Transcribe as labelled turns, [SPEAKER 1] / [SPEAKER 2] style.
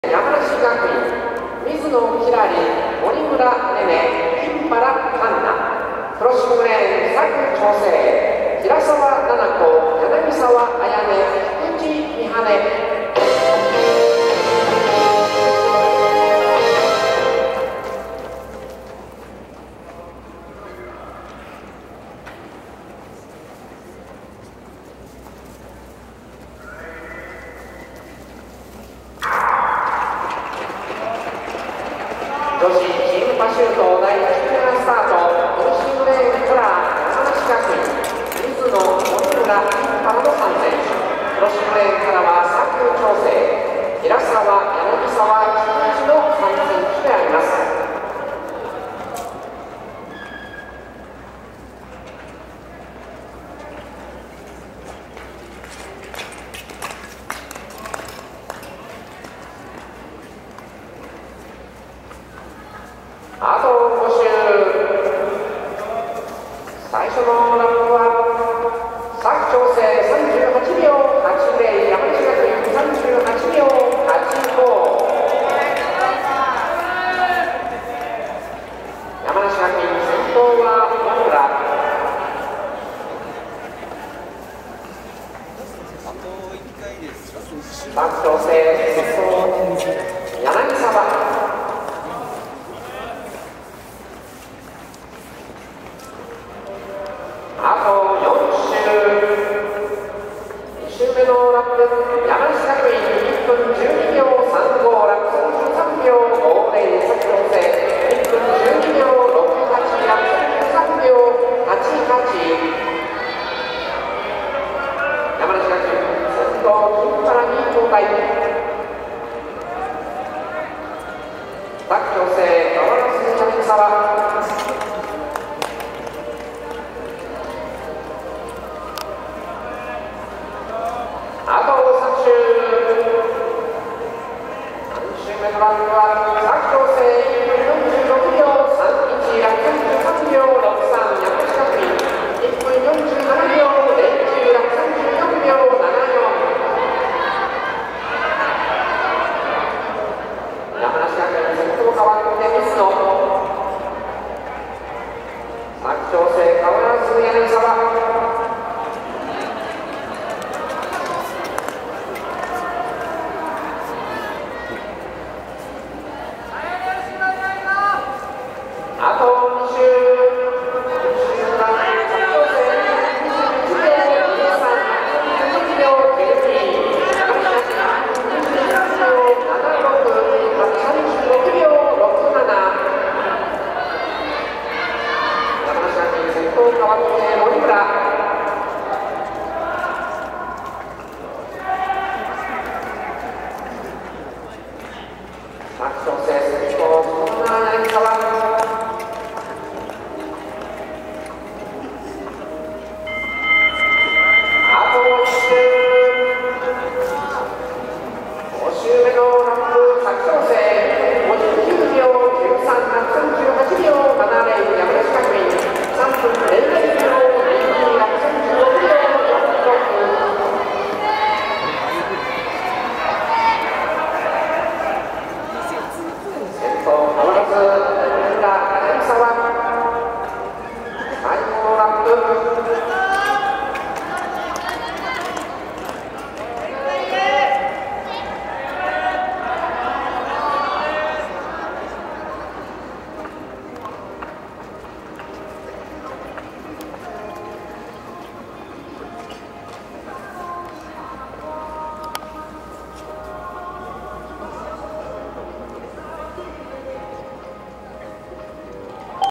[SPEAKER 1] 山梨学院、水野ひらり、森村ねね、金原環奈、クロッシングレーン、佐久長聖、平沢奈々子、柳沢彩音、菊池美羽。女子チームパシュート第17スタート、フィニッシングレーンから山梨学院、水野、森村、金原の3選手、クロッシングレーンからは佐久長聖、平沢、柳沢、菊池の3選手であります。あと5周、最初のラップは佐久長聖38秒80、山梨学院38秒85。山梨学院先頭は森村。佐久長聖先頭柳沢。あと4周、2周目のラップ、山梨学院1分12秒35、ラップ13秒50、佐久長聖1分12秒68、ラップ13秒88。山梨学院先頭、金原に交代。佐久長聖、変わらず柳沢。あと3周、3周目のランは